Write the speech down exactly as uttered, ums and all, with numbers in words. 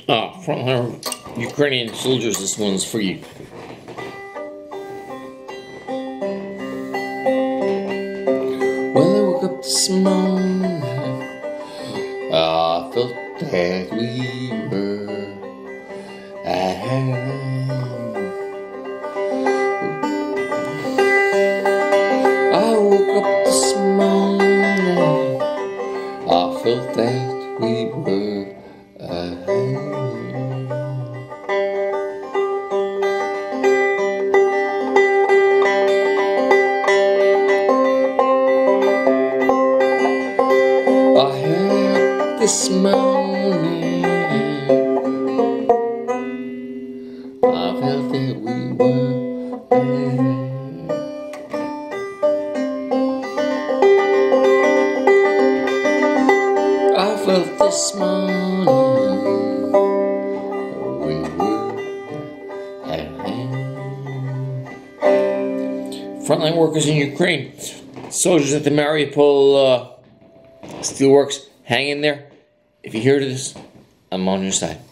Ah, frontline Ukrainian soldiers, this one's for you. When I woke up this morning, I felt that we were at hand. I woke up this morning, I felt that we were at hand. I heard this morning, I felt that we were there. I felt this morning we were at hand. Frontline workers in Ukraine, soldiers at the Mariupol uh, Steelworks, hang in there. If you hear this, I'm on your side.